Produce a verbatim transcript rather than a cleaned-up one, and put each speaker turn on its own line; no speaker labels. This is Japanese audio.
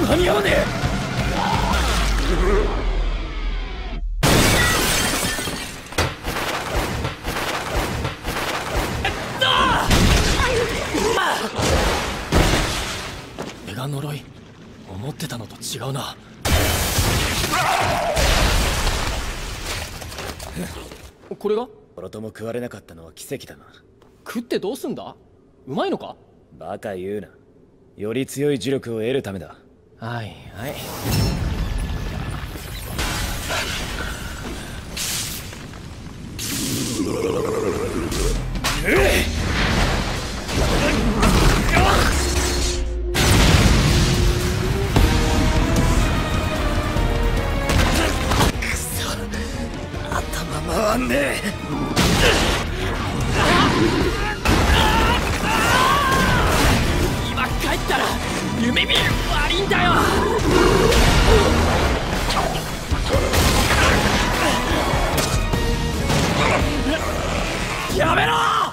間に合わねえ。メガ呪い、思ってたのと違うな。これが
ボロとも食われなかったのは奇跡だな。
食ってどうすんだ。うまいのか。
バカ言うな。より強い呪力を得るためだ。
はいはい。
くそ、頭回んねえ。
今帰ったら夢見る悪いんだよ。やめろ。